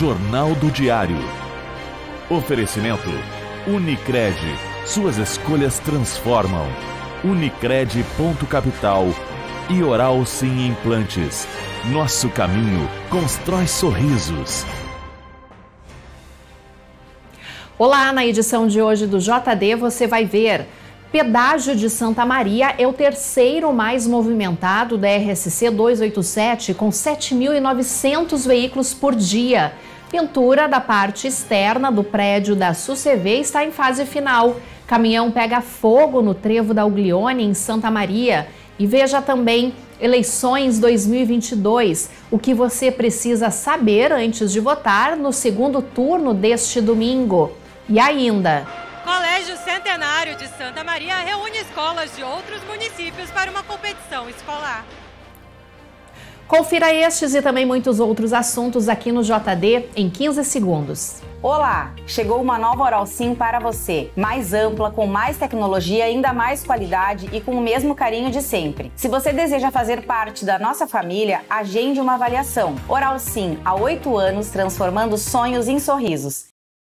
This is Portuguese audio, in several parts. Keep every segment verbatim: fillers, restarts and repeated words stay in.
Jornal do Diário. Oferecimento Unicred. Suas escolhas transformam. Unicred ponto capital e Oral Sim Implantes. Nosso caminho constrói sorrisos. Olá, na edição de hoje do J D você vai ver: pedágio de Santa Maria é o terceiro mais movimentado da R S C duzentos e oitenta e sete, com sete mil e novecentos veículos por dia. Pintura da parte externa do prédio da Sucv está em fase final. Caminhão pega fogo no trevo da Uglione, em Santa Maria. E veja também eleições dois mil e vinte e dois, o que você precisa saber antes de votar no segundo turno deste domingo. E ainda... Colégio Centenário de Santa Maria reúne escolas de outros municípios para uma competição escolar. Confira estes e também muitos outros assuntos aqui no J D em quinze segundos. Olá! Chegou uma nova Oral Sim para você. Mais ampla, com mais tecnologia, ainda mais qualidade e com o mesmo carinho de sempre. Se você deseja fazer parte da nossa família, agende uma avaliação. Oral Sim, há oito anos, transformando sonhos em sorrisos.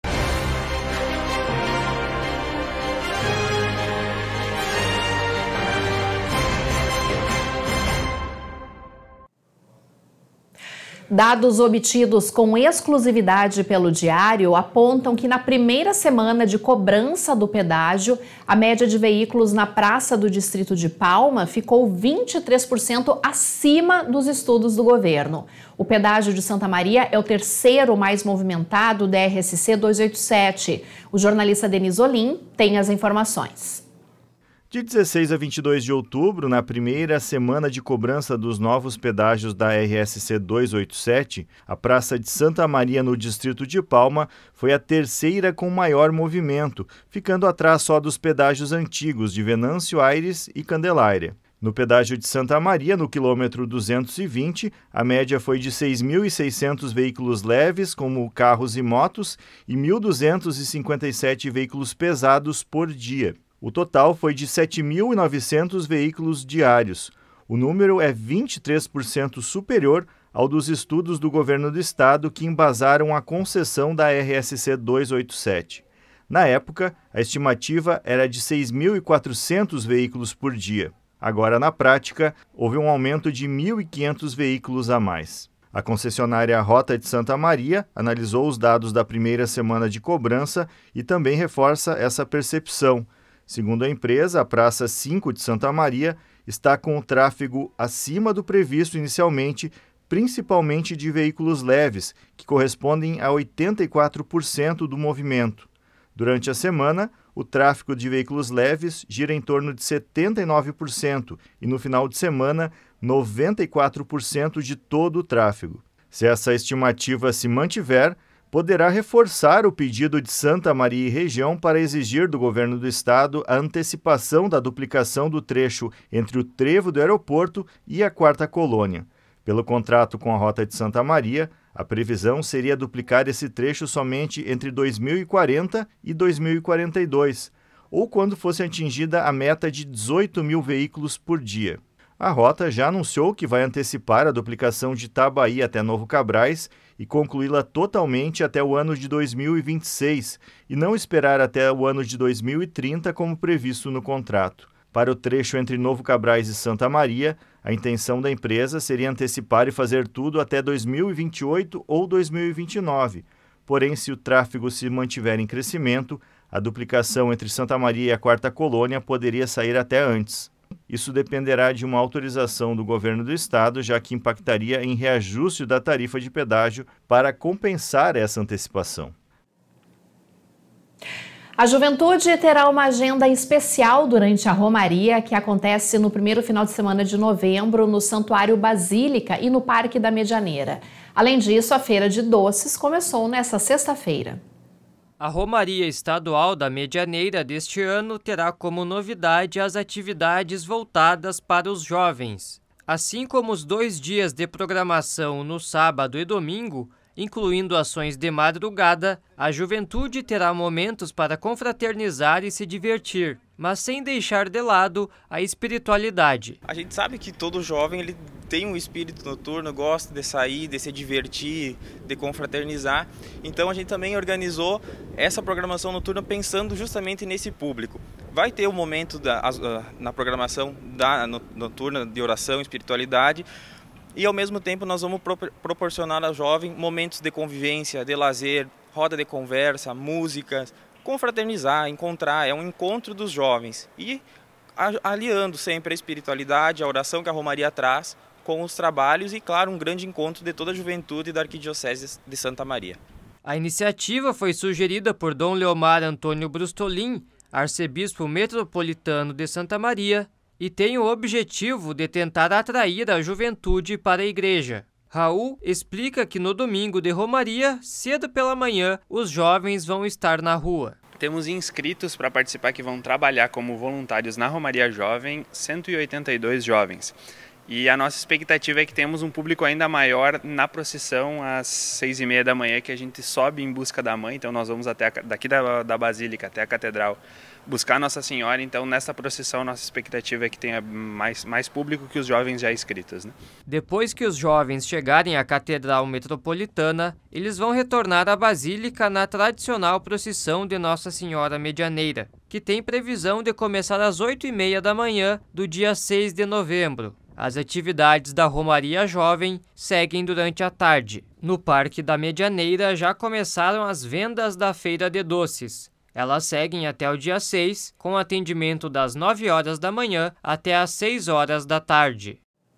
Dados obtidos com exclusividade pelo Diário apontam que na primeira semana de cobrança do pedágio, a média de veículos na Praça do Distrito de Palma ficou vinte e três por cento acima dos estudos do governo. O pedágio de Santa Maria é o terceiro mais movimentado da R S C duzentos e oitenta e sete. O jornalista Denis Olim tem as informações. De dezesseis a vinte e dois de outubro, na primeira semana de cobrança dos novos pedágios da R S C duzentos e oitenta e sete, a Praça de Santa Maria, no Distrito de Palma, foi a terceira com maior movimento, ficando atrás só dos pedágios antigos de Venâncio Aires e Candelária. No pedágio de Santa Maria, no quilômetro duzentos e vinte, a média foi de seis mil e seiscentos veículos leves, como carros e motos, e mil duzentos e cinquenta e sete veículos pesados por dia. O total foi de sete mil e novecentos veículos diários. O número é vinte e três por cento superior ao dos estudos do governo do estado que embasaram a concessão da R S C duzentos e oitenta e sete. Na época, a estimativa era de seis mil e quatrocentos veículos por dia. Agora, na prática, houve um aumento de mil e quinhentos veículos a mais. A concessionária Rota de Santa Maria analisou os dados da primeira semana de cobrança e também reforça essa percepção. Segundo a empresa, a Praça cinco de Santa Maria está com o tráfego acima do previsto inicialmente, principalmente de veículos leves, que correspondem a oitenta e quatro por cento do movimento. Durante a semana, o tráfego de veículos leves gira em torno de setenta e nove por cento e, no final de semana, noventa e quatro por cento de todo o tráfego. Se essa estimativa se mantiver, poderá reforçar o pedido de Santa Maria e região para exigir do governo do estado a antecipação da duplicação do trecho entre o trevo do aeroporto e a Quarta Colônia. Pelo contrato com a Rota de Santa Maria, a previsão seria duplicar esse trecho somente entre dois mil e quarenta e dois mil e quarenta e dois, ou quando fosse atingida a meta de dezoito mil veículos por dia. A Rota já anunciou que vai antecipar a duplicação de Itabaí até Novo Cabrais e concluí-la totalmente até o ano de dois mil e vinte e seis e não esperar até o ano de dois mil e trinta como previsto no contrato. Para o trecho entre Novo Cabrais e Santa Maria, a intenção da empresa seria antecipar e fazer tudo até dois mil e vinte e oito ou dois mil e vinte e nove. Porém, se o tráfego se mantiver em crescimento, a duplicação entre Santa Maria e a Quarta Colônia poderia sair até antes. Isso dependerá de uma autorização do governo do estado, já que impactaria em reajuste da tarifa de pedágio para compensar essa antecipação. A juventude terá uma agenda especial durante a Romaria, que acontece no primeiro final de semana de novembro no Santuário Basílica e no Parque da Medianeira. Além disso, a Feira de Doces começou nesta sexta-feira. A Romaria Estadual da Medianeira deste ano terá como novidade as atividades voltadas para os jovens. Assim como os dois dias de programação no sábado e domingo, incluindo ações de madrugada, a juventude terá momentos para confraternizar e se divertir, mas sem deixar de lado a espiritualidade. A gente sabe que todo jovem ele tem um espírito noturno, gosta de sair, de se divertir, de confraternizar. Então a gente também organizou essa programação noturna pensando justamente nesse público. Vai ter o um momento da, na programação da noturna de oração e espiritualidade, e ao mesmo tempo nós vamos pro, proporcionar ao jovem momentos de convivência, de lazer, roda de conversa, músicas, confraternizar, encontrar, é um encontro dos jovens. E aliando sempre a espiritualidade, a oração que a Romaria traz com os trabalhos e, claro, um grande encontro de toda a juventude da Arquidiocese de Santa Maria. A iniciativa foi sugerida por Dom Leomar Antônio Brustolin, arcebispo metropolitano de Santa Maria, e tem o objetivo de tentar atrair a juventude para a igreja. Raul explica que no domingo de Romaria, cedo pela manhã, os jovens vão estar na rua. Temos inscritos para participar que vão trabalhar como voluntários na Romaria Jovem, cento e oitenta e dois jovens. E a nossa expectativa é que temos um público ainda maior na procissão às seis e meia da manhã, que a gente sobe em busca da mãe. Então nós vamos até a, daqui da, da Basílica até a Catedral buscar Nossa Senhora. Então nessa procissão nossa expectativa é que tenha mais, mais público que os jovens já inscritos, né? Depois que os jovens chegarem à Catedral Metropolitana, eles vão retornar à Basílica na tradicional procissão de Nossa Senhora Medianeira, que tem previsão de começar às oito e meia da manhã do dia seis de novembro. As atividades da Romaria Jovem seguem durante a tarde. No Parque da Medianeira já começaram as vendas da Feira de Doces. Elas seguem até o dia seis, com atendimento das nove horas da manhã até às seis horas da tarde.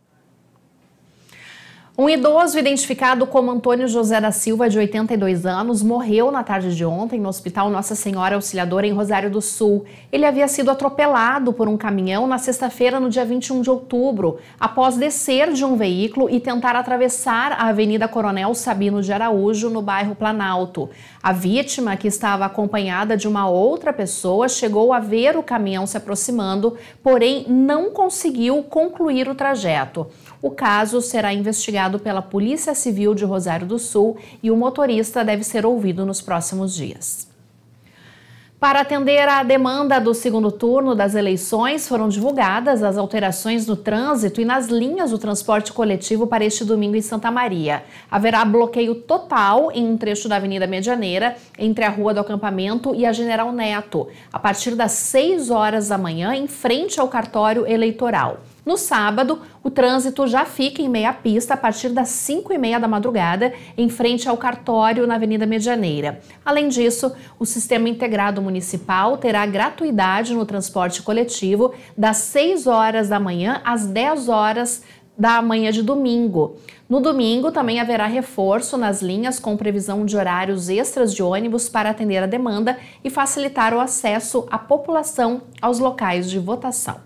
Um idoso identificado como Antônio José da Silva, de oitenta e dois anos, morreu na tarde de ontem no Hospital Nossa Senhora Auxiliadora, em Rosário do Sul. Ele havia sido atropelado por um caminhão na sexta-feira, no dia vinte e um de outubro, após descer de um veículo e tentar atravessar a Avenida Coronel Sabino de Araújo, no bairro Planalto. A vítima, que estava acompanhada de uma outra pessoa, chegou a ver o caminhão se aproximando, porém não conseguiu concluir o trajeto. O caso será investigado pela Polícia Civil de Rosário do Sul e o motorista deve ser ouvido nos próximos dias. Para atender à demanda do segundo turno das eleições, foram divulgadas as alterações no trânsito e nas linhas do transporte coletivo para este domingo em Santa Maria. Haverá bloqueio total em um trecho da Avenida Medianeira, entre a Rua do Acampamento e a General Neto, a partir das seis horas da manhã, em frente ao cartório eleitoral. No sábado, o trânsito já fica em meia pista a partir das cinco e meia da madrugada, em frente ao cartório na Avenida Medianeira. Além disso, o Sistema Integrado Municipal terá gratuidade no transporte coletivo das seis horas da manhã às dez horas da manhã de domingo. No domingo, também haverá reforço nas linhas com previsão de horários extras de ônibus para atender a demanda e facilitar o acesso à população aos locais de votação.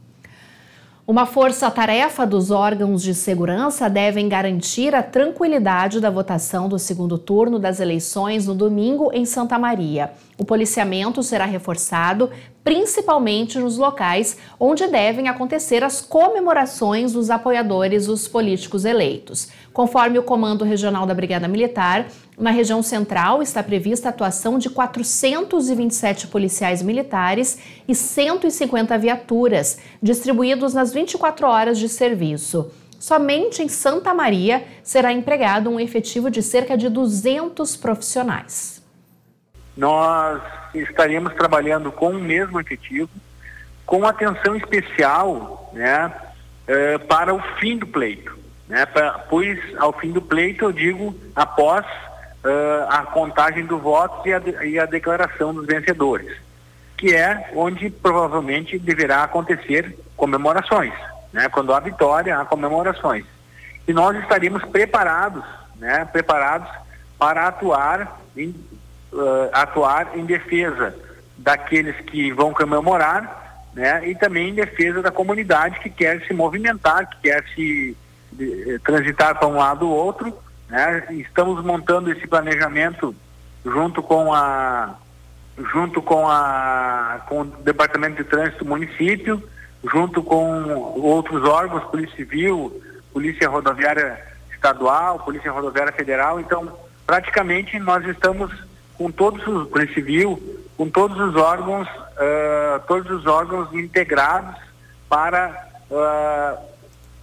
Uma força-tarefa dos órgãos de segurança devem garantir a tranquilidade da votação do segundo turno das eleições no domingo em Santa Maria. O policiamento será reforçado, principalmente nos locais onde devem acontecer as comemorações dos apoiadores dos políticos eleitos. Conforme o Comando Regional da Brigada Militar, na região central está prevista a atuação de quatrocentos e vinte e sete policiais militares e cento e cinquenta viaturas, distribuídos nas vinte e quatro horas de serviço. Somente em Santa Maria será empregado um efetivo de cerca de duzentos profissionais. Nós estaremos trabalhando com o mesmo efetivo, com atenção especial, né, eh, para o fim do pleito. Né, pra, pois ao fim do pleito, eu digo, após uh, a contagem do voto e a, de, e a declaração dos vencedores, que é onde provavelmente deverá acontecer comemorações, né, quando há vitória, há comemorações. E nós estaremos preparados, né, preparados para atuar em, uh, atuar em defesa daqueles que vão comemorar, né, e também em defesa da comunidade que quer se movimentar, que quer se De, transitar para um lado ou outro, né? Estamos montando esse planejamento junto com a junto com a com o Departamento de Trânsito do município, junto com outros órgãos, Polícia Civil, Polícia Rodoviária Estadual, Polícia Rodoviária Federal. Então, praticamente nós estamos com todos os Polícia Civil, com todos os órgãos, uh, todos os órgãos integrados para uh,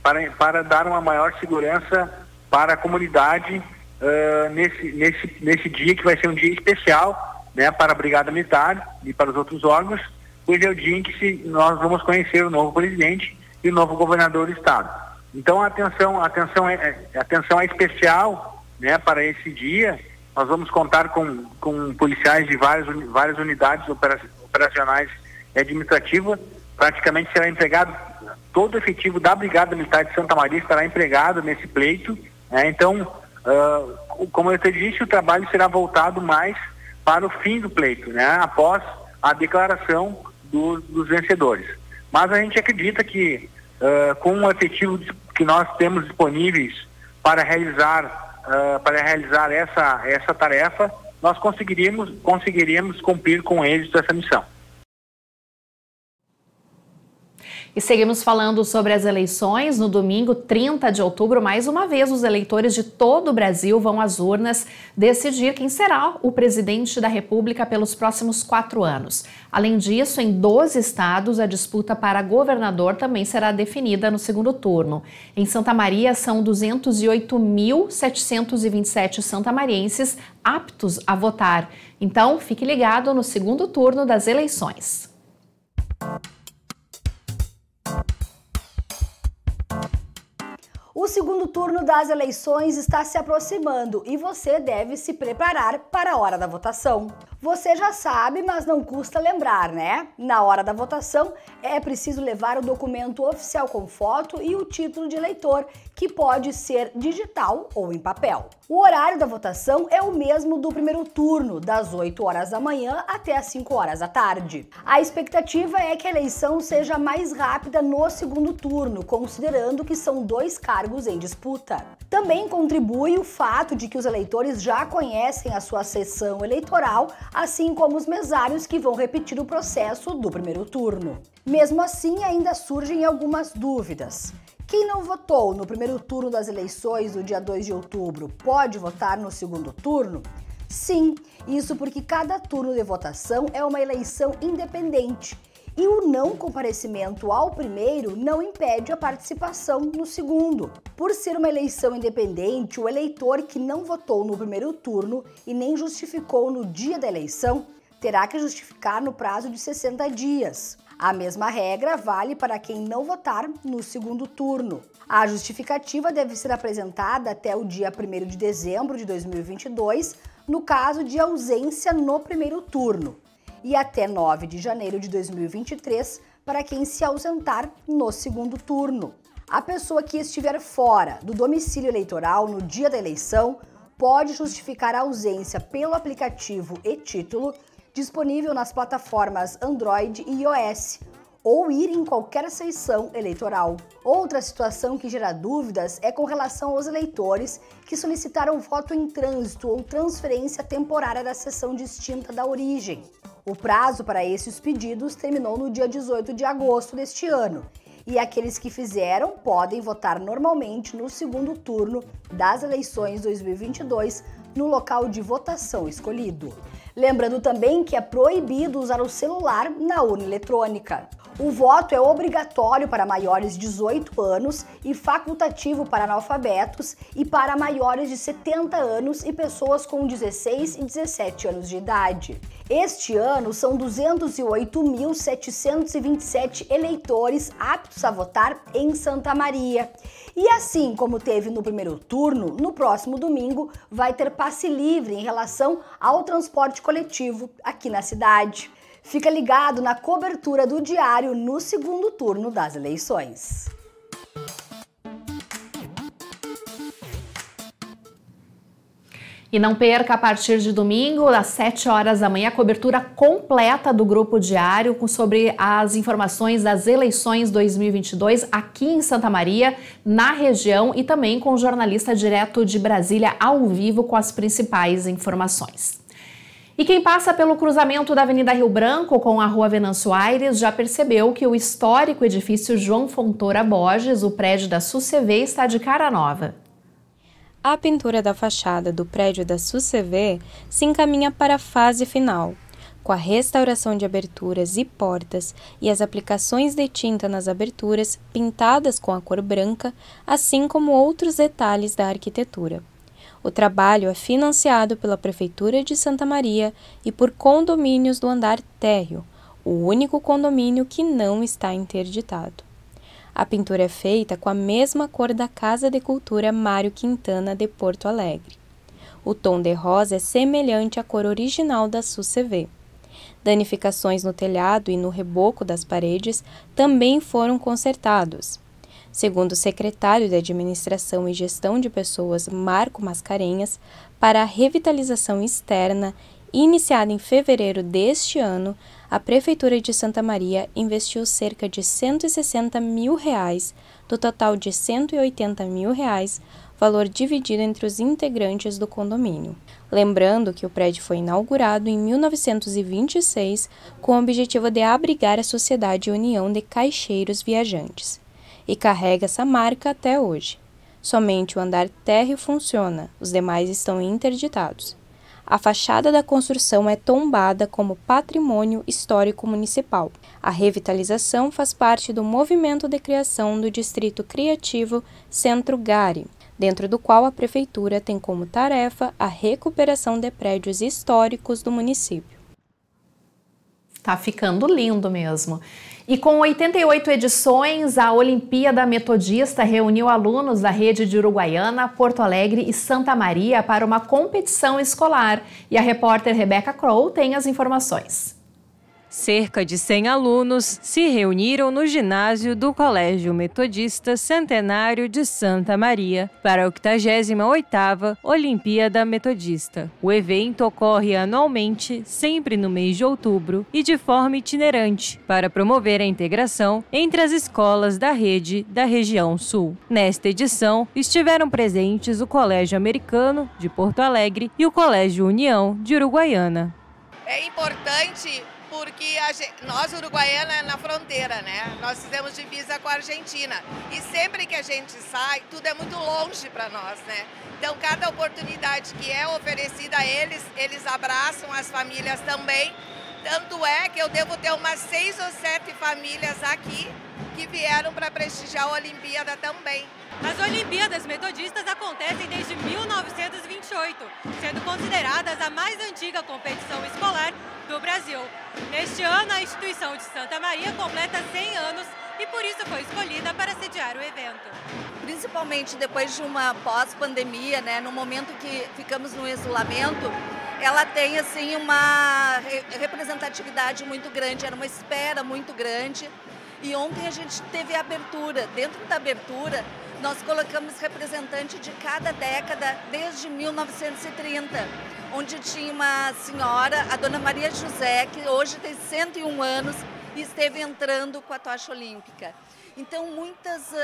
para, para dar uma maior segurança para a comunidade uh, nesse, nesse, nesse dia, que vai ser um dia especial, né, para a Brigada Militar e para os outros órgãos, pois é o dia em que se, nós vamos conhecer o novo presidente e o novo governador do estado. Então a atenção, a atenção, é, a atenção é especial, né, para esse dia. Nós vamos contar com, com policiais de várias, várias unidades operacionais e administrativas. Praticamente será empregado, todo o efetivo da Brigada Militar de Santa Maria estará empregado nesse pleito, né? Então, uh, como eu te disse, o trabalho será voltado mais para o fim do pleito, né, após a declaração do, dos vencedores. Mas a gente acredita que uh, com o efetivo que nós temos disponíveis para realizar Uh, para realizar essa, essa tarefa, nós conseguiríamos, conseguiríamos cumprir com êxito essa missão. E seguimos falando sobre as eleições. No domingo, trinta de outubro, mais uma vez, os eleitores de todo o Brasil vão às urnas decidir quem será o presidente da República pelos próximos quatro anos. Além disso, em doze estados, a disputa para governador também será definida no segundo turno. Em Santa Maria, são duzentos e oito mil setecentos e vinte e sete santamarienses aptos a votar. Então, fique ligado no segundo turno das eleições. O segundo turno das eleições está se aproximando e você deve se preparar para a hora da votação. Você já sabe, mas não custa lembrar, né? Na hora da votação é preciso levar o documento oficial com foto e o título de eleitor, que pode ser digital ou em papel. O horário da votação é o mesmo do primeiro turno, das oito horas da manhã até as cinco horas da tarde. A expectativa é que a eleição seja mais rápida no segundo turno, considerando que são dois cargos em disputa. Também contribui o fato de que os eleitores já conhecem a sua sessão eleitoral, assim como os mesários que vão repetir o processo do primeiro turno. Mesmo assim, ainda surgem algumas dúvidas. Quem não votou no primeiro turno das eleições do dia dois de outubro pode votar no segundo turno? Sim, isso porque cada turno de votação é uma eleição independente e o não comparecimento ao primeiro não impede a participação no segundo. Por ser uma eleição independente, o eleitor que não votou no primeiro turno e nem justificou no dia da eleição terá que justificar no prazo de sessenta dias. A mesma regra vale para quem não votar no segundo turno. A justificativa deve ser apresentada até o dia primeiro de dezembro de dois mil e vinte e dois, no caso de ausência no primeiro turno, e até nove de janeiro de dois mil e vinte e três para quem se ausentar no segundo turno. A pessoa que estiver fora do domicílio eleitoral no dia da eleição pode justificar a ausência pelo aplicativo e-título disponível nas plataformas Android e iOS, ou ir em qualquer seção eleitoral. Outra situação que gera dúvidas é com relação aos eleitores que solicitaram voto em trânsito ou transferência temporária da seção distinta da origem. O prazo para esses pedidos terminou no dia dezoito de agosto deste ano, e aqueles que fizeram podem votar normalmente no segundo turno das eleições dois mil e vinte e dois no local de votação escolhido. Lembrando também que é proibido usar o celular na urna eletrônica. O voto é obrigatório para maiores de dezoito anos e facultativo para analfabetos e para maiores de setenta anos e pessoas com dezesseis e dezessete anos de idade. Este ano são duzentos e oito mil setecentos e vinte e sete eleitores aptos a votar em Santa Maria. E assim como teve no primeiro turno, no próximo domingo vai ter passe livre em relação ao transporte coletivo aqui na cidade. Fica ligado na cobertura do Diário no segundo turno das eleições. E não perca, a partir de domingo, às sete horas da manhã, a cobertura completa do Grupo Diário sobre as informações das eleições dois mil e vinte e dois aqui em Santa Maria, na região, e também com o jornalista direto de Brasília ao vivo com as principais informações. E quem passa pelo cruzamento da Avenida Rio Branco com a Rua Venâncio Aires já percebeu que o histórico edifício João Fontoura Borges, o prédio da S U C V, está de cara nova. A pintura da fachada do prédio da S U C V se encaminha para a fase final. com a restauração de aberturas e portas e as aplicações de tinta nas aberturas pintadas com a cor branca, assim como outros detalhes da arquitetura. O trabalho é financiado pela Prefeitura de Santa Maria e por condomínios do andar térreo, o único condomínio que não está interditado. A pintura é feita com a mesma cor da Casa de Cultura Mário Quintana de Porto Alegre. O tom de rosa é semelhante à cor original da S U C V. Danificações no telhado e no reboco das paredes também foram consertados. Segundo o secretário de Administração e Gestão de Pessoas, Marco Mascarenhas, para a revitalização externa, iniciada em fevereiro deste ano, a Prefeitura de Santa Maria investiu cerca de cento e sessenta mil reais, do total de cento e oitenta mil reais, valor dividido entre os integrantes do condomínio. Lembrando que o prédio foi inaugurado em mil novecentos e vinte e seis com o objetivo de abrigar a Sociedade União de Caixeiros Viajantes, e carrega essa marca até hoje. Somente o andar térreo funciona, os demais estão interditados. A fachada da construção é tombada como patrimônio histórico municipal. A revitalização faz parte do movimento de criação do Distrito Criativo Centro Gari, dentro do qual a Prefeitura tem como tarefa a recuperação de prédios históricos do município. Tá ficando lindo mesmo. E com oitenta e oito edições, a Olimpíada Metodista reuniu alunos da rede de Uruguaiana, Porto Alegre e Santa Maria para uma competição escolar. E a repórter Rebeca Crow tem as informações. Cerca de cem alunos se reuniram no ginásio do Colégio Metodista Centenário de Santa Maria para a oitagésima oitava Olimpíada Metodista. O evento ocorre anualmente, sempre no mês de outubro e de forma itinerante, para promover a integração entre as escolas da rede da região sul. Nesta edição, estiveram presentes o Colégio Americano de Porto Alegre e o Colégio União de Uruguaiana. É importante porque a gente, nós, Uruguaiana, é na fronteira, né? Nós fizemos divisa com a Argentina. E sempre que a gente sai, tudo é muito longe para nós, né? Então, cada oportunidade que é oferecida a eles, eles abraçam as famílias também. Tanto é que eu devo ter umas seis ou sete famílias aqui que vieram para prestigiar a Olimpíada também. As Olimpíadas Metodistas acontecem desde mil novecentos e vinte e oito, sendo consideradas a mais antiga competição escolar do Brasil. Neste ano, a instituição de Santa Maria completa cem anos e por isso foi escolhida para sediar o evento. Principalmente depois de uma pós-pandemia, né, no momento que ficamos no isolamento, ela tem assim uma representatividade muito grande, era uma espera muito grande. E ontem a gente teve a abertura. Dentro da abertura, nós colocamos representante de cada década desde mil novecentos e trinta, onde tinha uma senhora, a dona Maria José, que hoje tem cento e um anos e esteve entrando com a tocha olímpica. Então, muitas uh,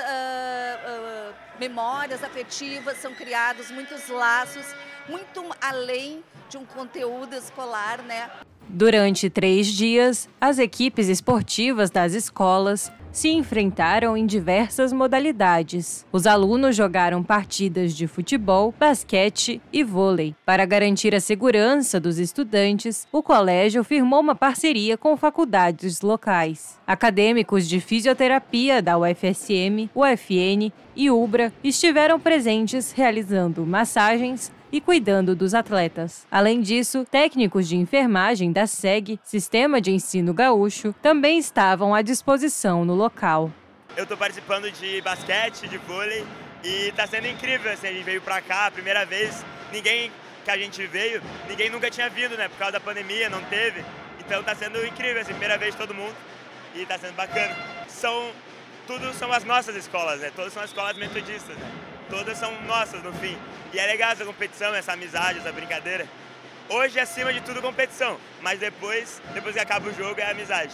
uh, memórias afetivas são criadas, muitos laços, muito além de um conteúdo escolar, né? Durante três dias, as equipes esportivas das escolas se enfrentaram em diversas modalidades. Os alunos jogaram partidas de futebol, basquete e vôlei. Para garantir a segurança dos estudantes, o colégio firmou uma parceria com faculdades locais. Acadêmicos de fisioterapia da U F S M, U F N e UBRA estiveram presentes realizando massagens e cuidando dos atletas. Além disso, técnicos de enfermagem da S E G, Sistema de Ensino Gaúcho, também estavam à disposição no local. Eu estou participando de basquete, de vôlei, e está sendo incrível, assim, a gente veio para cá, a primeira vez, ninguém que a gente veio, ninguém nunca tinha vindo, né, por causa da pandemia, não teve, então está sendo incrível, assim, primeira vez todo mundo, e está sendo bacana. São, tudo são as nossas escolas, né, todas são as escolas metodistas, né, todas são nossas no fim. E é legal essa competição, essa amizade, essa brincadeira. Hoje é acima de tudo competição, mas depois, depois que acaba o jogo é amizade.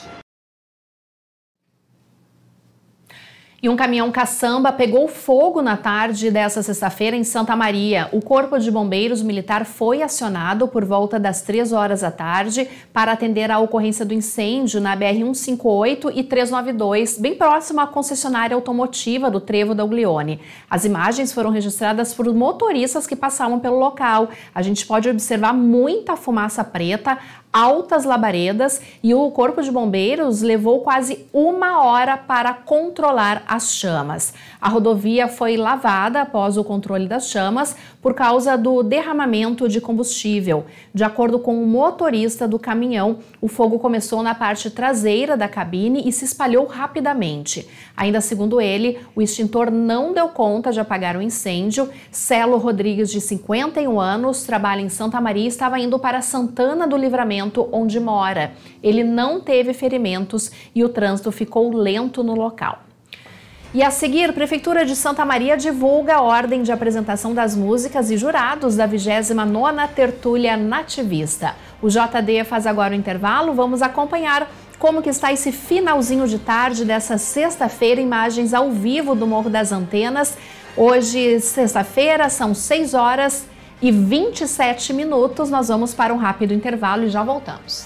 E um caminhão caçamba pegou fogo na tarde desta sexta-feira em Santa Maria. O Corpo de Bombeiros Militar foi acionado por volta das três horas da tarde para atender a ocorrência do incêndio na B R cento e cinquenta e oito e trezentos e noventa e dois, bem próximo à concessionária automotiva do Trevo da Uglione. As imagens foram registradas por motoristas que passavam pelo local. A gente pode observar muita fumaça preta, altas labaredas e o Corpo de Bombeiros levou quase uma hora para controlar as chamas. A rodovia foi lavada após o controle das chamas por causa do derramamento de combustível. De acordo com o motorista do caminhão, o fogo começou na parte traseira da cabine e se espalhou rapidamente. Ainda segundo ele, o extintor não deu conta de apagar o incêndio. Celo Rodrigues, de cinquenta e um anos, trabalha em Santa Maria e estava indo para Santana do Livramento, onde mora. Ele não teve ferimentos e o trânsito ficou lento no local. E a seguir, Prefeitura de Santa Maria divulga a ordem de apresentação das músicas e jurados da vigésima nona Tertúlia Nativista. O J D faz agora o intervalo, vamos acompanhar como que está esse finalzinho de tarde dessa sexta-feira, imagens ao vivo do Morro das Antenas. Hoje, sexta-feira, são seis horas e vinte e sete minutos. Nós vamos para um rápido intervalo e já voltamos.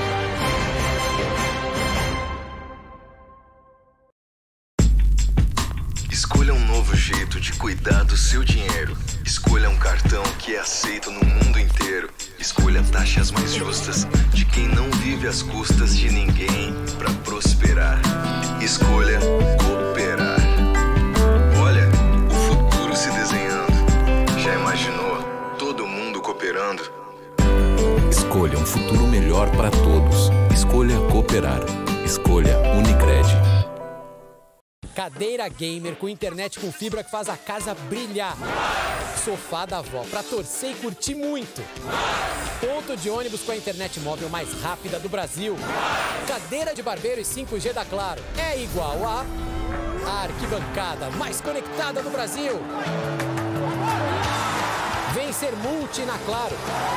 Escolha um novo jeito de cuidar do seu dinheiro. Escolha um cartão que é aceito no mundo inteiro. Escolha taxas mais justas de quem não vive às custas de ninguém para prosperar. Escolha cooperar. Olha, o futuro se desenhando. Já imaginou todo mundo cooperando? Escolha um futuro melhor para todos. Escolha cooperar. Escolha Unicred. Cadeira gamer com internet com fibra que faz a casa brilhar. Sofá da avó pra torcer e curtir muito. Ponto de ônibus com a internet móvel mais rápida do Brasil. Cadeira de barbeiro e cinco G da Claro é igual a a arquibancada mais conectada do Brasil. Vem ser multi na Claro.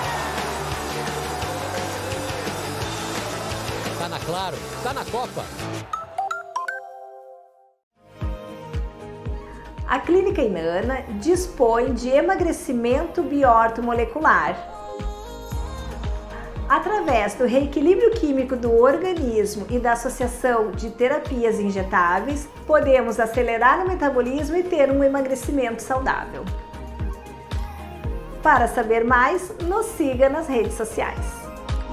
Tá na Claro, tá na Copa. A Clínica Inana dispõe de emagrecimento biortomolecular. Através do reequilíbrio químico do organismo e da associação de terapias injetáveis, podemos acelerar o metabolismo e ter um emagrecimento saudável. Para saber mais, nos siga nas redes sociais.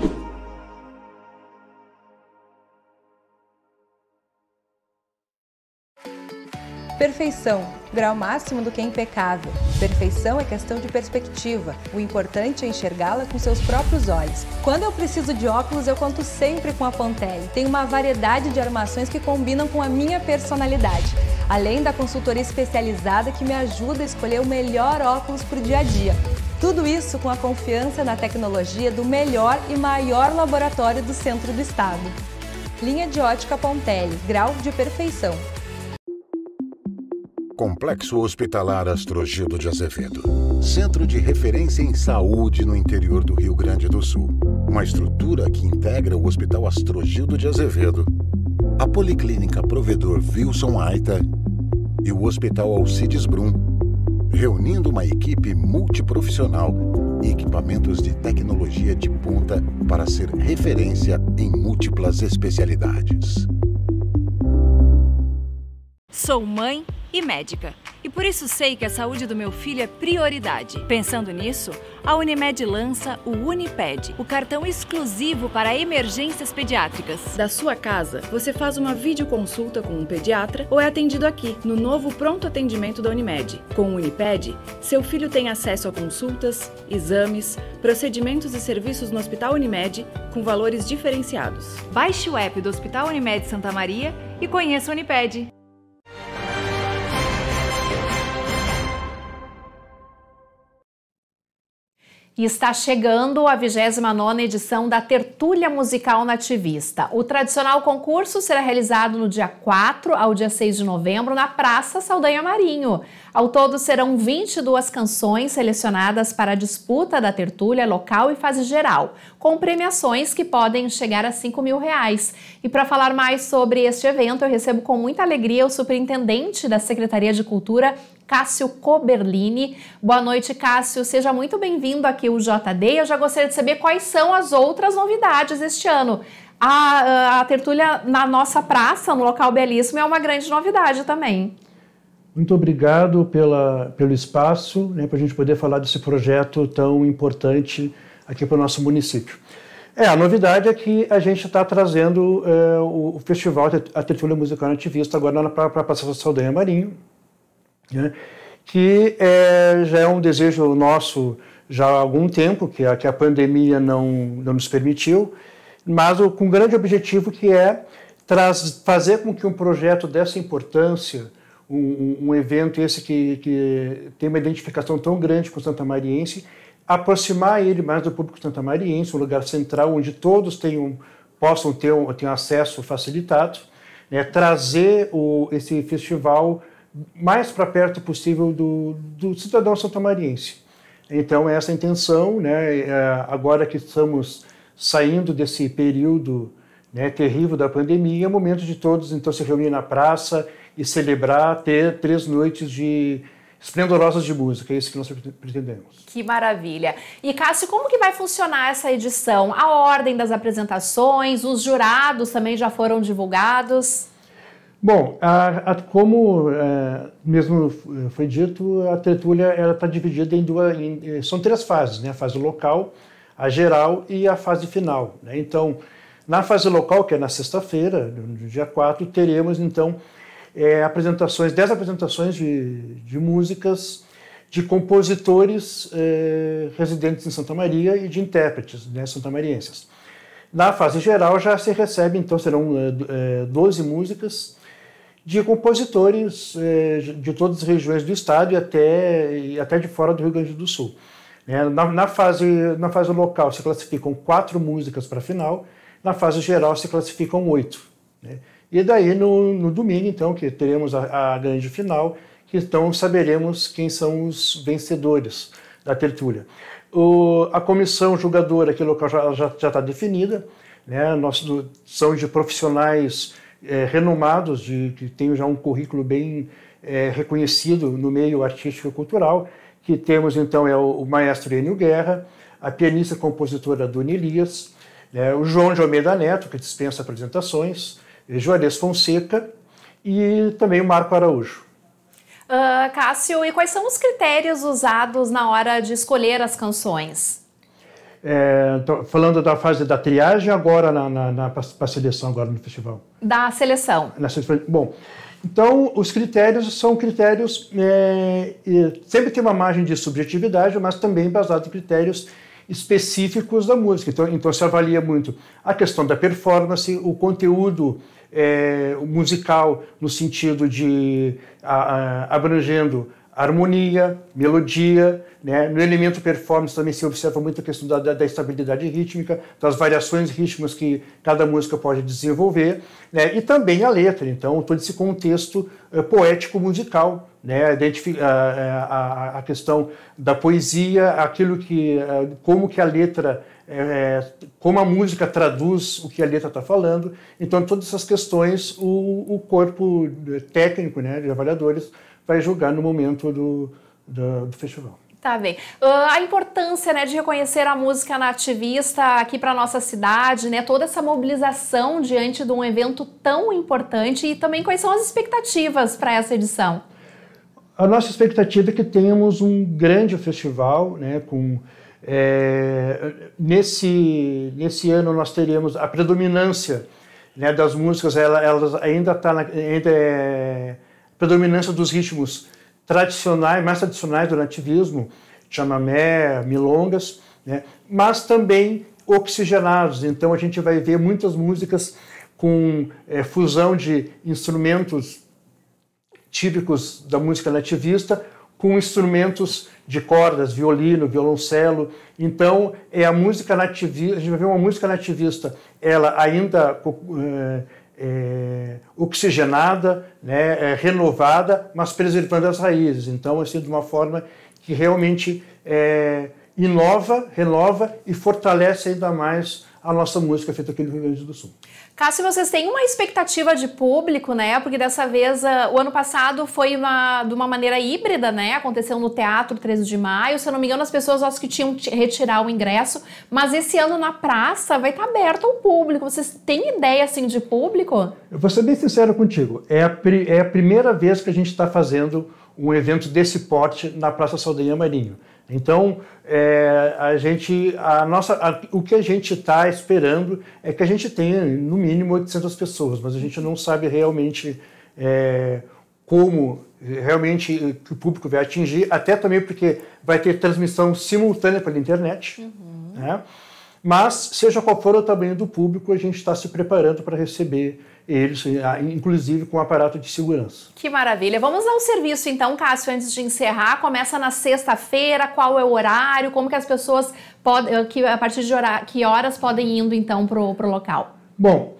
Perfeição, grau máximo do que é impecável. Perfeição é questão de perspectiva. O importante é enxergá-la com seus próprios olhos. Quando eu preciso de óculos, eu conto sempre com a Pontelli. Tem uma variedade de armações que combinam com a minha personalidade, além da consultoria especializada que me ajuda a escolher o melhor óculos para o dia a dia. Tudo isso com a confiança na tecnologia do melhor e maior laboratório do centro do estado. Linha de ótica Pontelli, grau de perfeição. Complexo Hospitalar Astrogildo de Azevedo. Centro de referência em saúde no interior do Rio Grande do Sul. Uma estrutura que integra o Hospital Astrogildo de Azevedo, a Policlínica Provedor Wilson Aita e o Hospital Alcides Brum, reunindo uma equipe multiprofissional e equipamentos de tecnologia de ponta para ser referência em múltiplas especialidades. Sou mãe e médica, e por isso sei que a saúde do meu filho é prioridade. Pensando nisso, a Unimed lança o Uniped, o cartão exclusivo para emergências pediátricas. Da sua casa, você faz uma videoconsulta com um pediatra ou é atendido aqui, no novo pronto atendimento da Unimed. Com o Uniped, seu filho tem acesso a consultas, exames, procedimentos e serviços no Hospital Unimed com valores diferenciados. Baixe o app do Hospital Unimed Santa Maria e conheça o Uniped. E está chegando a vigésima nona edição da Tertúlia Musical Nativista. O tradicional concurso será realizado no dia quatro ao dia seis de novembro na Praça Saldanha Marinho. Ao todo serão vinte e duas canções selecionadas para a disputa da tertúlia local e fase geral, com premiações que podem chegar a cinco mil reais. E para falar mais sobre este evento, eu recebo com muita alegria o superintendente da Secretaria de Cultura, Cássio Coberlini. Boa noite, Cássio. Seja muito bem-vindo aqui ao J D. Eu já gostaria de saber quais são as outras novidades este ano. A, a tertúlia na nossa praça, no local belíssimo, é uma grande novidade também. Muito obrigado pela, pelo espaço, né, para a gente poder falar desse projeto tão importante aqui para o nosso município. É, a novidade é que a gente está trazendo é, o, o festival, a Tertúlia Musical Nativista, agora para a Praça Saldanha Marinho, né, que é, já é um desejo nosso já há algum tempo, que a, que a pandemia não, não nos permitiu, mas com um grande objetivo que é traz, fazer com que um projeto dessa importância, um, um evento esse que, que tem uma identificação tão grande com o santamariense, aproximar ele mais do público santamariense, um lugar central onde todos tenham, possam ter um, ter um acesso facilitado, né, trazer o, esse festival mais para perto possível do, do cidadão santamariense. Então, essa é a intenção, né, agora que estamos saindo desse período, né, terrível da pandemia, é o momento de todos então se reunir na praça e celebrar, ter três noites de esplendorosas de música, é isso que nós pretendemos. Que maravilha! E Cássio, como que vai funcionar essa edição? A ordem das apresentações, os jurados também já foram divulgados? Bom, a, a, como é, mesmo foi dito, a tertúlia está dividida em duas, em, são três fases, né? A fase local, a geral e a fase final, né? Então, na fase local, que é na sexta-feira, no dia quatro, teremos então É, apresentações, dez apresentações de, de músicas de compositores é, residentes em Santa Maria e de intérpretes, né, santamarienses. Na fase geral já se recebe, então serão é, doze músicas de compositores é, de todas as regiões do estado e até, e até de fora do Rio Grande do Sul. É, na, na, fase, na fase local se classificam quatro músicas para a final, na fase geral se classificam oito, né? E daí, no, no domingo, então, que teremos a, a grande final, que então saberemos quem são os vencedores da tertúlia. O, a comissão julgadora aqui local já está definida, né? Nós, são de profissionais é, renomados, de, que têm já um currículo bem é, reconhecido no meio artístico e cultural, que temos, então, é o, o maestro Enio Guerra, a pianista e compositora Dona Elias, né? O João de Almeida Neto, que dispensa apresentações, Juarez Fonseca e também o Marco Araújo. Uh, Cássio, e quais são os critérios usados na hora de escolher as canções? É, falando da fase da triagem, agora na, na, na para a seleção, agora no festival? Da seleção. Na, bom, então os critérios são critérios, é, sempre tem uma margem de subjetividade, mas também baseado em critérios específicos da música. Então, então se avalia muito a questão da performance, o conteúdo é, musical no sentido de a, a, abrangendo harmonia, melodia, né? No elemento performance também se observa muito a questão da, da, da estabilidade rítmica, das variações rítmicas que cada música pode desenvolver, né? E também a letra, então todo esse contexto é, poético musical, né? a, a, a questão da poesia, aquilo que, como que a letra, é, como a música traduz o que a letra está falando. Então todas essas questões o, o corpo técnico, né, de avaliadores vai julgar no momento do, do, do festival. Tá bem. Uh, a importância, né, de reconhecer a música nativista aqui para nossa cidade, né, toda essa mobilização diante de um evento tão importante e também quais são as expectativas para essa edição? A nossa expectativa é que tenhamos um grande festival, né, com, é, nesse, nesse ano nós teremos a predominância, né, das músicas, ela, elas ainda está na ainda é, predominância dos ritmos tradicionais, mais tradicionais do nativismo, chamamé, milongas, né, mas também oxigenados. Então a gente vai ver muitas músicas com é, fusão de instrumentos típicos da música nativista com instrumentos de cordas, violino, violoncelo. Então é a música nativista, a gente vai ver uma música nativista, ela ainda é, é, oxigenada, né, é, renovada, mas preservando as raízes. Então, assim, de uma forma que realmente é, inova, renova e fortalece ainda mais a nossa música feita aqui no Rio Grande do Sul. Cássio, vocês têm uma expectativa de público, né? Porque dessa vez, uh, o ano passado foi uma, de uma maneira híbrida, né? Aconteceu no Teatro treze de maio. Se eu não me engano, as pessoas acho que tinham que retirar o ingresso. Mas esse ano na praça vai estar aberto ao público. Vocês têm ideia, assim, de público? Eu vou ser bem sincero contigo. É a, é a primeira vez que a gente está fazendo um evento desse porte na Praça Saldanha Marinho. Então, é, a gente, a nossa, a, o que a gente está esperando é que a gente tenha, no mínimo, oitocentas pessoas, mas a gente não sabe realmente é, como realmente que o público vai atingir, até também porque vai ter transmissão simultânea pela internet, uhum. né? Mas, seja qual for o tamanho do público, a gente está se preparando para receber eles, inclusive com aparato de segurança. Que maravilha. Vamos ao serviço então, Cássio, antes de encerrar. Começa na sexta-feira, qual é o horário, como que as pessoas podem, que, a partir de horário, que horas podem ir indo então para o local? Bom,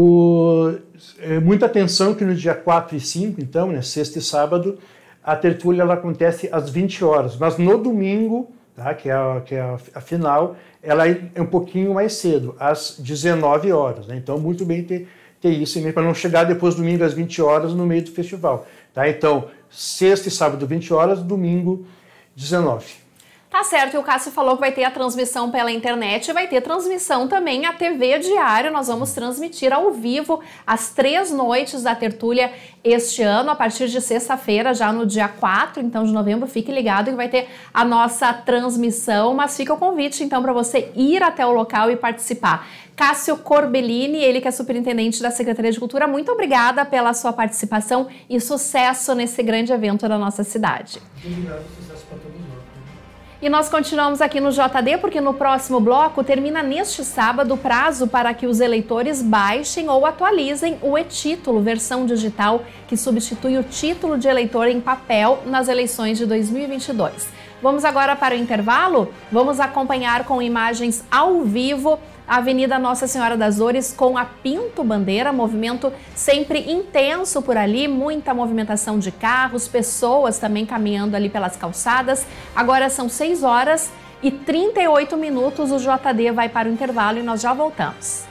o, é, muita atenção que no dia quatro e cinco, então, né, sexta e sábado, a tertúlia ela acontece às vinte horas, mas no domingo, tá, que é, a, que é a, a final, ela é um pouquinho mais cedo, às dezenove horas, né? Então, muito bem ter, ter isso, para não chegar depois domingo às vinte horas no meio do festival. Tá? Então, sexta e sábado, vinte horas, domingo, dezenove. Tá certo, e o Cássio falou que vai ter a transmissão pela internet, vai ter transmissão também a T V Diário. Nós vamos transmitir ao vivo as três noites da tertúlia este ano, a partir de sexta-feira, já no dia quatro, então, de novembro. Fique ligado que vai ter a nossa transmissão, mas fica o convite, então, para você ir até o local e participar. Cássio Corbellini, ele que é superintendente da Secretaria de Cultura, muito obrigada pela sua participação e sucesso nesse grande evento da nossa cidade. Obrigado, sucesso para todos nós. E nós continuamos aqui no J D, porque no próximo bloco termina neste sábado o prazo para que os eleitores baixem ou atualizem o e-título, versão digital que substitui o título de eleitor em papel nas eleições de dois mil e vinte e dois. Vamos agora para o intervalo? Vamos acompanhar com imagens ao vivo a Avenida Nossa Senhora das Dores com a Pinto Bandeira, movimento sempre intenso por ali, muita movimentação de carros, pessoas também caminhando ali pelas calçadas. Agora são seis horas e trinta e oito minutos, o J D vai para o intervalo e nós já voltamos.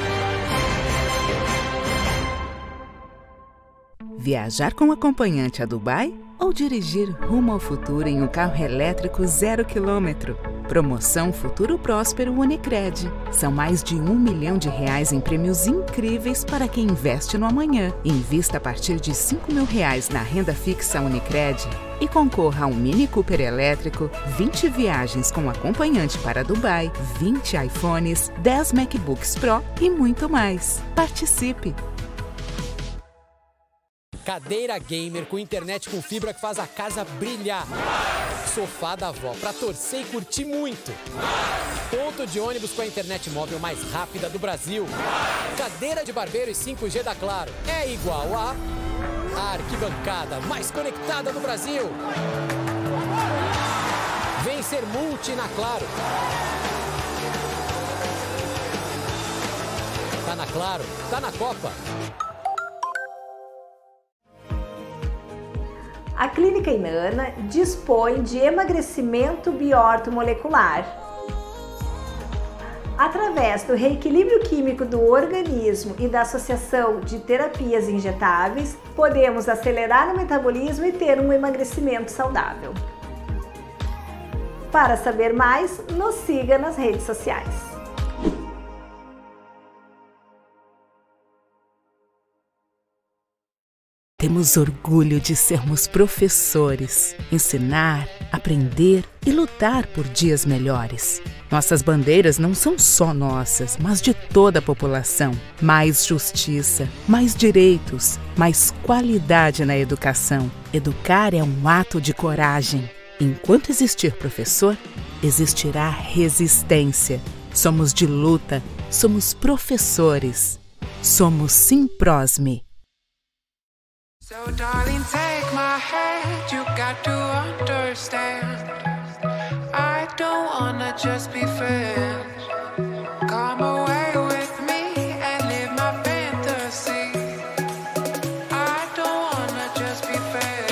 Viajar com acompanhante a Dubai ou dirigir rumo ao futuro em um carro elétrico zero quilômetro? Promoção Futuro Próspero Unicred. São mais de um milhão de reais em prêmios incríveis para quem investe no amanhã. Invista a partir de cinco mil reais na renda fixa Unicred e concorra a um Mini Cooper elétrico, vinte viagens com acompanhante para Dubai, vinte iPhones, dez MacBooks Pro e muito mais. Participe! Cadeira gamer com internet com fibra que faz a casa brilhar. Sofá da avó para torcer e curtir muito. Ponto de ônibus com a internet móvel mais rápida do Brasil. Cadeira de barbeiro e cinco G da Claro é igual a a arquibancada mais conectada do Brasil. Vem ser multi na Claro. Tá na Claro, tá na Copa. A Clínica Inana dispõe de emagrecimento biortomolecular. Através do reequilíbrio químico do organismo e da associação de terapias injetáveis, podemos acelerar o metabolismo e ter um emagrecimento saudável. Para saber mais, nos siga nas redes sociais. Temos orgulho de sermos professores, ensinar, aprender e lutar por dias melhores. Nossas bandeiras não são só nossas, mas de toda a população. Mais justiça, mais direitos, mais qualidade na educação. Educar é um ato de coragem. Enquanto existir professor, existirá resistência. Somos de luta, somos professores. Somos Simprosme. So darling, take my hand, you got to understand. I don't wanna just be friends. Come away with me and live my fantasy. I don't wanna just be friends.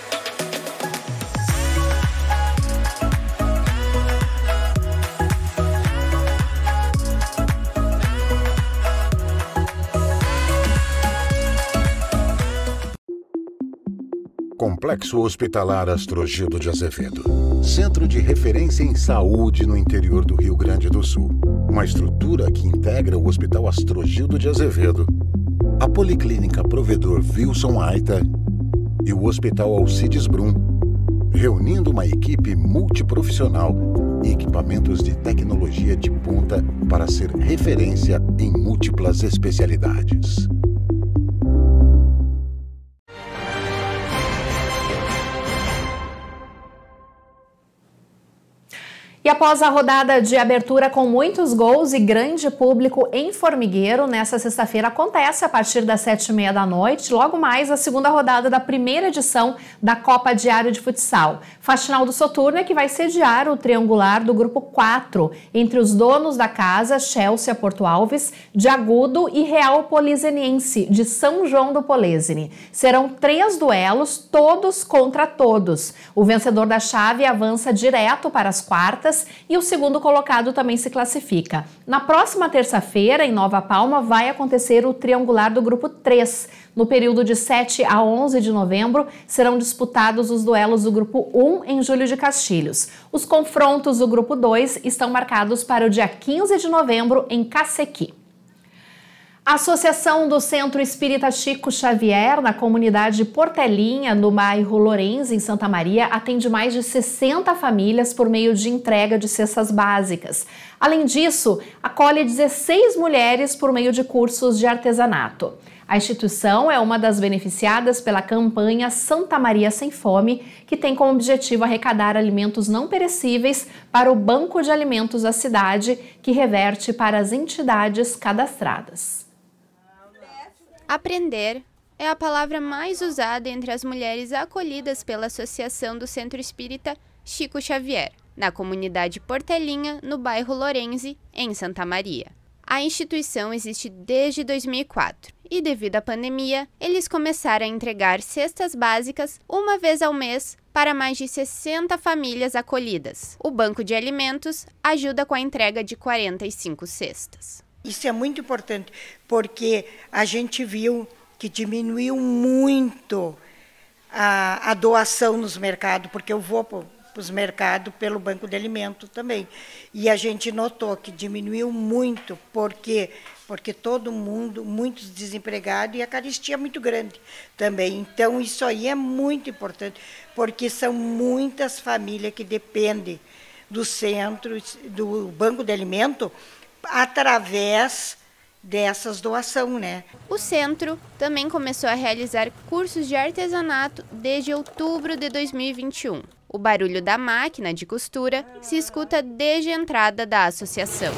Complexo Hospitalar Astrogildo de Azevedo. Centro de referência em saúde no interior do Rio Grande do Sul. Uma estrutura que integra o Hospital Astrogildo de Azevedo, a Policlínica Provedor Wilson Aita e o Hospital Alcides Brum. reunindo uma equipe multiprofissional e equipamentos de tecnologia de ponta para ser referência em múltiplas especialidades. E após a rodada de abertura com muitos gols e grande público em Formigueiro, nesta sexta-feira acontece a partir das sete e meia da noite, logo mais a segunda rodada da primeira edição da Copa Diário de Futsal. Faxinal do Soturno é que vai sediar o triangular do grupo quatro, entre os donos da casa, Chelsea Porto Alves, de Agudo e Real Polizeniense, de São João do Polesine. Serão três duelos, todos contra todos. O vencedor da chave avança direto para as quartas, e o segundo colocado também se classifica. Na próxima terça-feira, em Nova Palma, vai acontecer o triangular do grupo três. No período de sete a onze de novembro, serão disputados os duelos do grupo um em Júlio de Castilhos. Os confrontos do grupo dois estão marcados para o dia quinze de novembro em Cacequi. A Associação do Centro Espírita Chico Xavier, na comunidade Portelinha, no bairro Lourenço, em Santa Maria, atende mais de sessenta famílias por meio de entrega de cestas básicas. Além disso, acolhe dezesseis mulheres por meio de cursos de artesanato. A instituição é uma das beneficiadas pela campanha Santa Maria Sem Fome, que tem como objetivo arrecadar alimentos não perecíveis para o Banco de Alimentos da cidade, que reverte para as entidades cadastradas. Aprender é a palavra mais usada entre as mulheres acolhidas pela Associação do Centro Espírita Chico Xavier, na comunidade Portelinha, no bairro Lourenço, em Santa Maria. A instituição existe desde dois mil e quatro e, devido à pandemia, eles começaram a entregar cestas básicas uma vez ao mês para mais de sessenta famílias acolhidas. O Banco de Alimentos ajuda com a entrega de quarenta e cinco cestas. Isso é muito importante, porque a gente viu que diminuiu muito a, a doação nos mercados, porque eu vou para os mercados pelo Banco de Alimentos também. E a gente notou que diminuiu muito, porque, porque todo mundo, muitos desempregados, e a carestia é muito grande também. Então, isso aí é muito importante, porque são muitas famílias que dependem do centro, do Banco de Alimentos, através dessas doações, né? O centro também começou a realizar cursos de artesanato desde outubro de dois mil e vinte e um. O barulho da máquina de costura se escuta desde a entrada da associação.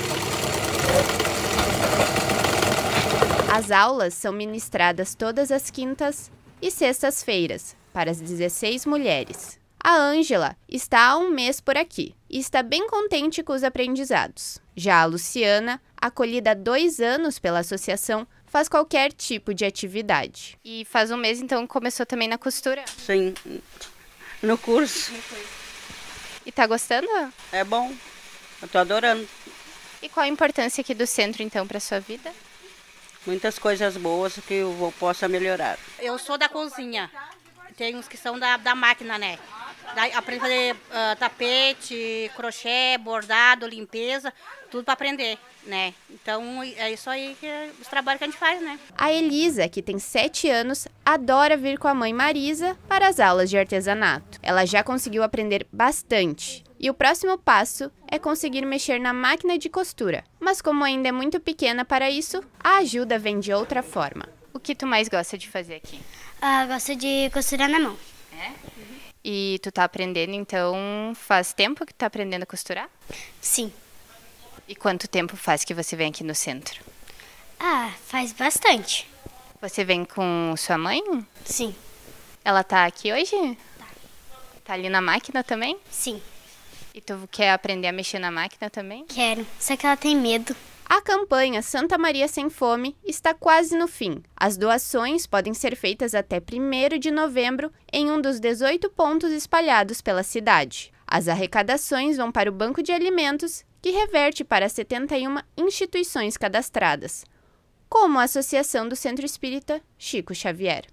As aulas são ministradas todas as quintas e sextas-feiras para as dezesseis mulheres. A Ângela está há um mês por aqui e está bem contente com os aprendizados. Já a Luciana, acolhida há dois anos pela associação, faz qualquer tipo de atividade. E faz um mês, então, começou também na costura? Sim, no curso. E tá gostando? É bom, eu tô adorando. E qual a importância aqui do centro, então, para sua vida? Muitas coisas boas que eu vou, possa melhorar. Eu sou da cozinha, tem uns que são da, da máquina, né? Aprende a fazer uh, tapete, crochê, bordado, limpeza, tudo para aprender, né? Então é isso aí que é os trabalhos que a gente faz, né? A Elisa, que tem sete anos, adora vir com a mãe Marisa para as aulas de artesanato. Ela já conseguiu aprender bastante. E o próximo passo é conseguir mexer na máquina de costura. Mas como ainda é muito pequena para isso, a ajuda vem de outra forma. O que tu mais gosta de fazer aqui? Ah, gosto de costurar na mão. É? E tu tá aprendendo, então, faz tempo que tu tá aprendendo a costurar? Sim. E quanto tempo faz que você vem aqui no centro? Ah, faz bastante. Você vem com sua mãe? Sim. Ela tá aqui hoje? Tá. Tá ali na máquina também? Sim. E tu quer aprender a mexer na máquina também? Quero, só que ela tem medo. A campanha Santa Maria Sem Fome está quase no fim. As doações podem ser feitas até primeiro de novembro em um dos dezoito pontos espalhados pela cidade. As arrecadações vão para o Banco de Alimentos, que reverte para setenta e uma instituições cadastradas, como a Associação do Centro Espírita Chico Xavier.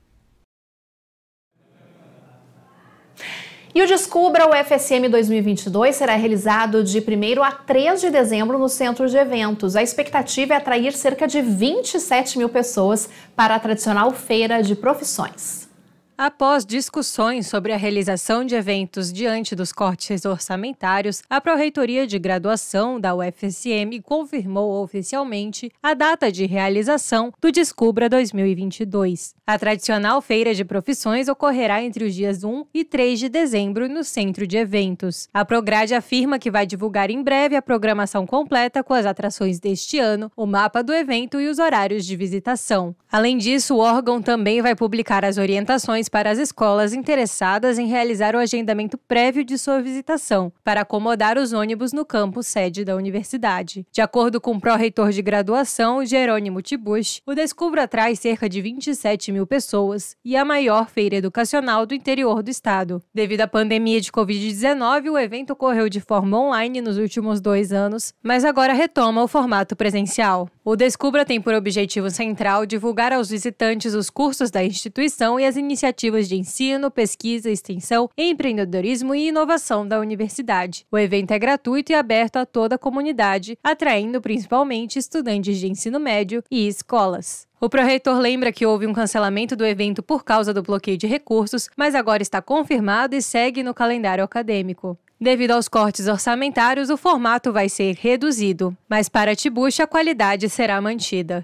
E o Descubra U F S M dois mil e vinte e dois será realizado de primeiro a três de dezembro no Centro de Eventos. A expectativa é atrair cerca de vinte e sete mil pessoas para a tradicional Feira de Profissões. Após discussões sobre a realização de eventos diante dos cortes orçamentários, a Pró-Reitoria de Graduação da U F S M confirmou oficialmente a data de realização do Descubra dois mil e vinte e dois. A tradicional feira de profissões ocorrerá entre os dias um e três de dezembro no Centro de Eventos. A Prograde afirma que vai divulgar em breve a programação completa com as atrações deste ano, o mapa do evento e os horários de visitação. Além disso, o órgão também vai publicar as orientações para as escolas interessadas em realizar o agendamento prévio de sua visitação, para acomodar os ônibus no campus sede da universidade. De acordo com o pró-reitor de graduação, Jerônimo Tibush, o Descubra atrai cerca de vinte e sete mil pessoas e a maior feira educacional do interior do estado. Devido à pandemia de covid dezenove, o evento ocorreu de forma online nos últimos dois anos, mas agora retoma o formato presencial. O Descubra tem por objetivo central divulgar aos visitantes os cursos da instituição e as iniciativas de ensino, pesquisa, extensão, empreendedorismo e inovação da universidade. O evento é gratuito e aberto a toda a comunidade, atraindo principalmente estudantes de ensino médio e escolas. O pró-reitor lembra que houve um cancelamento do evento por causa do bloqueio de recursos, mas agora está confirmado e segue no calendário acadêmico. Devido aos cortes orçamentários, o formato vai ser reduzido, mas para Tibush a qualidade será mantida.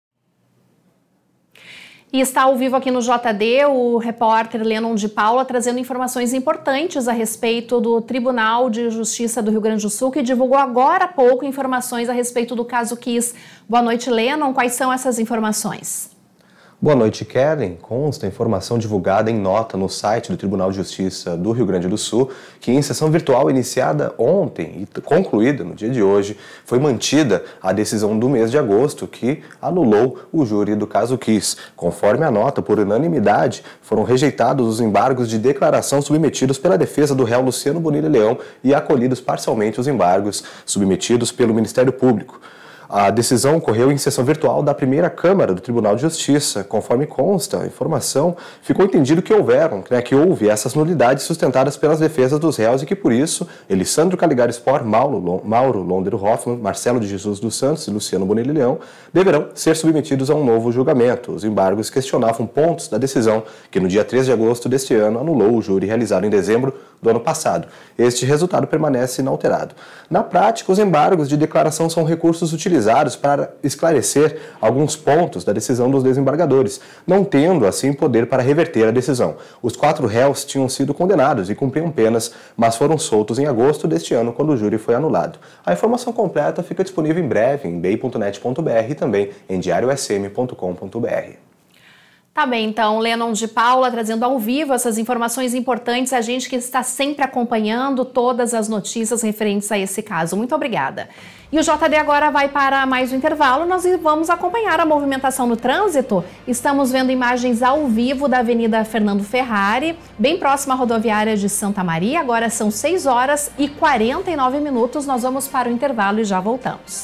E está ao vivo aqui no J D o repórter Lennon de Paula trazendo informações importantes a respeito do Tribunal de Justiça do Rio Grande do Sul, que divulgou agora há pouco informações a respeito do caso Kiss. Boa noite, Lennon. Quais são essas informações? Boa noite, Kellen. Consta a informação divulgada em nota no site do Tribunal de Justiça do Rio Grande do Sul que, em sessão virtual iniciada ontem e concluída no dia de hoje, foi mantida a decisão do mês de agosto que anulou o júri do caso Kiss. Conforme a nota, por unanimidade, foram rejeitados os embargos de declaração submetidos pela defesa do réu Luciano Bonilha Leão e acolhidos parcialmente os embargos submetidos pelo Ministério Público. A decisão ocorreu em sessão virtual da primeira Câmara do Tribunal de Justiça. Conforme consta a informação, ficou entendido que houveram, né, que houve essas nulidades sustentadas pelas defesas dos réus e que, por isso, Elisandro Caligari Spor, Mauro, Mauro Londero Hoffmann, Marcelo de Jesus dos Santos e Luciano Bonilha Leão deverão ser submetidos a um novo julgamento. Os embargos questionavam pontos da decisão que, no dia três de agosto deste ano, anulou o júri realizado em dezembro do ano passado. Este resultado permanece inalterado. Na prática, os embargos de declaração são recursos utilizados para esclarecer alguns pontos da decisão dos desembargadores, não tendo, assim, poder para reverter a decisão. Os quatro réus tinham sido condenados e cumpriam penas, mas foram soltos em agosto deste ano, quando o júri foi anulado. A informação completa fica disponível em breve em b i ponto net ponto b r e também em diário s m ponto com ponto b r. Tá bem, então, Lennon de Paula trazendo ao vivo essas informações importantes, a gente que está sempre acompanhando todas as notícias referentes a esse caso. Muito obrigada. E o J D agora vai para mais um intervalo, nós vamos acompanhar a movimentação no trânsito. Estamos vendo imagens ao vivo da Avenida Fernando Ferrari, bem próxima à rodoviária de Santa Maria. Agora são seis horas e quarenta e nove minutos, nós vamos para o intervalo e já voltamos.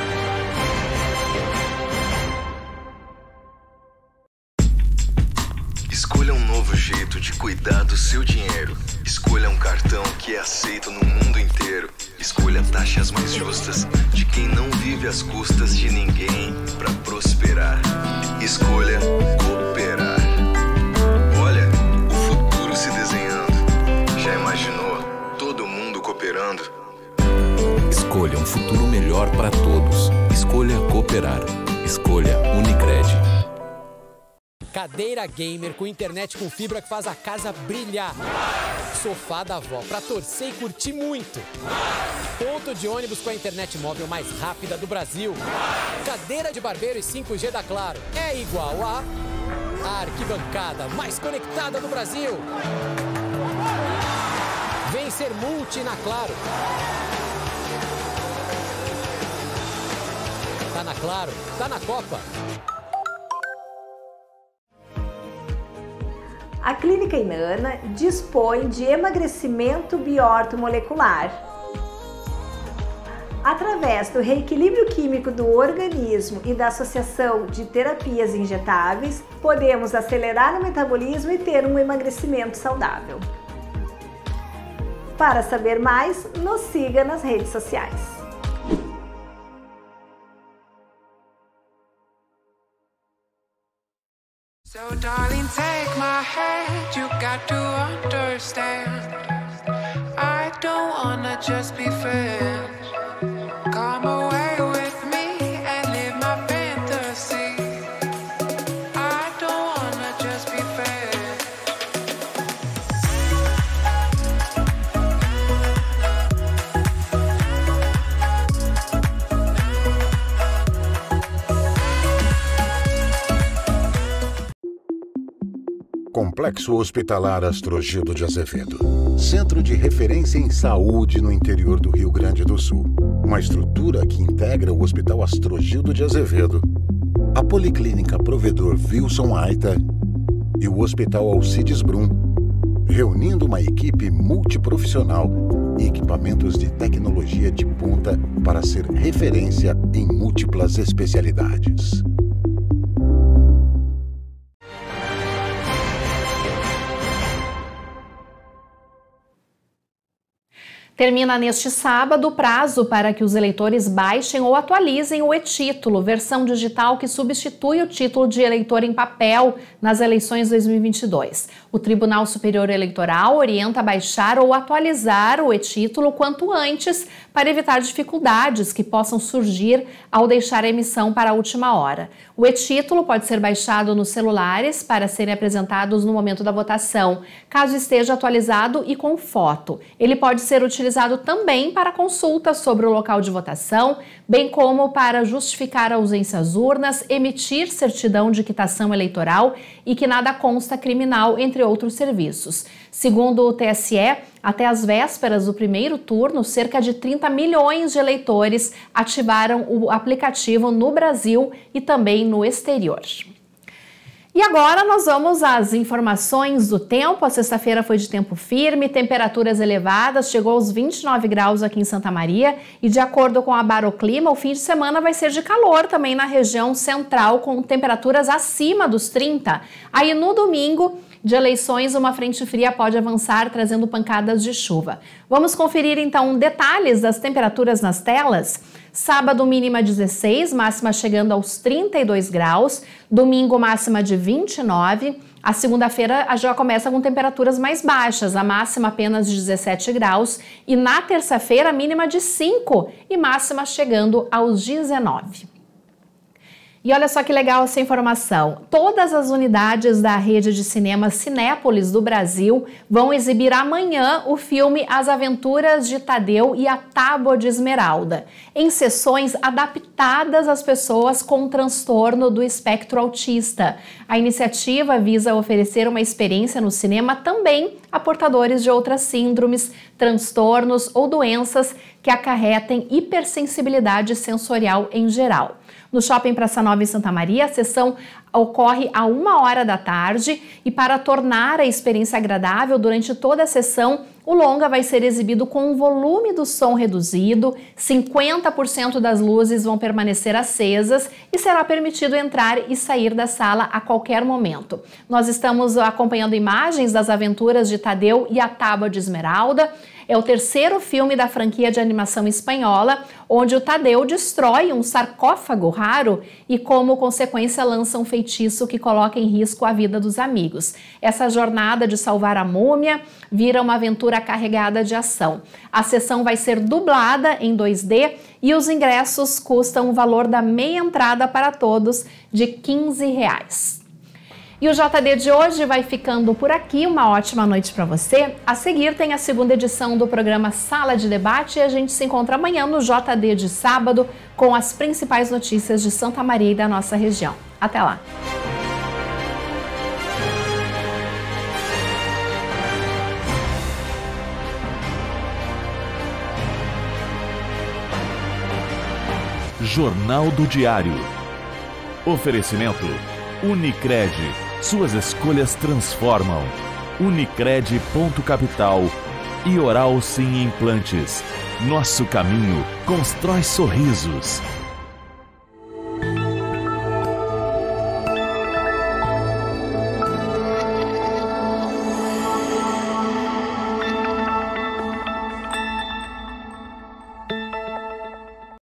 Escolha um novo jeito de cuidar do seu dinheiro. Escolha um cartão que é aceito no mundo inteiro. Escolha taxas mais justas de quem não vive às custas de ninguém para prosperar. Escolha cooperar. Olha, o futuro se desenhando. Já imaginou todo mundo cooperando? Escolha um futuro melhor para todos. Escolha cooperar. Escolha Unicred. Cadeira gamer com internet com fibra que faz a casa brilhar. Sofá da avó pra torcer e curtir muito. Ponto de ônibus com a internet móvel mais rápida do Brasil. Cadeira de barbeiro e cinco G da Claro é igual a a arquibancada mais conectada do Brasil. Vem ser multi na Claro. Tá na Claro, tá na Copa. A Clínica Inana dispõe de emagrecimento biortomolecular. Através do reequilíbrio químico do organismo e da associação de terapias injetáveis, podemos acelerar o metabolismo e ter um emagrecimento saudável. Para saber mais, nos siga nas redes sociais. So darling, take my hand, you got to understand. I don't wanna just be friends. Come away with me and live my fantasy. I don't wanna just be friends. Complexo Hospitalar Astrogildo de Azevedo. Centro de referência em saúde no interior do Rio Grande do Sul. Uma estrutura que integra o Hospital Astrogildo de Azevedo, a Policlínica Provedor Wilson Aita e o Hospital Alcides Brum, reunindo uma equipe multiprofissional e equipamentos de tecnologia de ponta para ser referência em múltiplas especialidades. Termina neste sábado o prazo para que os eleitores baixem ou atualizem o e-título, versão digital que substitui o título de eleitor em papel nas eleições dois mil e vinte e dois. O Tribunal Superior Eleitoral orienta a baixar ou atualizar o e-título quanto antes para evitar dificuldades que possam surgir ao deixar a emissão para a última hora. O e-título pode ser baixado nos celulares para serem apresentados no momento da votação, caso esteja atualizado e com foto. Ele pode ser utilizado também para consultas sobre o local de votação, bem como para justificar a ausência às urnas, emitir certidão de quitação eleitoral e que nada consta criminal, entre outros serviços. Segundo o T S E, até as vésperas do primeiro turno, cerca de trinta milhões de eleitores ativaram o aplicativo no Brasil e também no exterior. E agora nós vamos às informações do tempo. A sexta-feira foi de tempo firme, temperaturas elevadas, chegou aos vinte e nove graus aqui em Santa Maria e, de acordo com a Baroclima, o fim de semana vai ser de calor também na região central, com temperaturas acima dos trinta. Aí no domingo de eleições, uma frente fria pode avançar, trazendo pancadas de chuva. Vamos conferir então detalhes das temperaturas nas telas. Sábado, mínima dezesseis, máxima chegando aos trinta e dois graus. Domingo, máxima de vinte e nove. A segunda-feira já começa com temperaturas mais baixas, a máxima apenas de dezessete graus. E na terça-feira, mínima de cinco e máxima chegando aos dezenove. E olha só que legal essa informação. Todas as unidades da rede de cinema Cinépolis do Brasil vão exibir amanhã o filme As Aventuras de Tadeu e a Tábua de Esmeralda, em sessões adaptadas às pessoas com transtorno do espectro autista. A iniciativa visa oferecer uma experiência no cinema também a portadores de outras síndromes, transtornos ou doenças que acarretem hipersensibilidade sensorial em geral. No Shopping Praça Nova em Santa Maria, a sessão ocorre a uma hora da tarde e, para tornar a experiência agradável durante toda a sessão, o longa vai ser exibido com o volume do som reduzido, cinquenta por cento das luzes vão permanecer acesas e será permitido entrar e sair da sala a qualquer momento. Nós estamos acompanhando imagens das aventuras de Tadeu e a Tábua de Esmeralda. É o terceiro filme da franquia de animação espanhola, onde o Tadeu destrói um sarcófago raro e, como consequência, lança um feitiço que coloca em risco a vida dos amigos. Essa jornada de salvar a múmia vira uma aventura carregada de ação. A sessão vai ser dublada em dois D e os ingressos custam o valor da meia entrada para todos de quinze reais. E o J D de hoje vai ficando por aqui. Uma ótima noite para você. A seguir tem a segunda edição do programa Sala de Debate e a gente se encontra amanhã no J D de sábado com as principais notícias de Santa Maria e da nossa região. Até lá! Jornal do Diário. Oferecimento Unicred. Suas escolhas transformam. Unicred ponto capital e Oral Sim Implantes. Nosso caminho constrói sorrisos.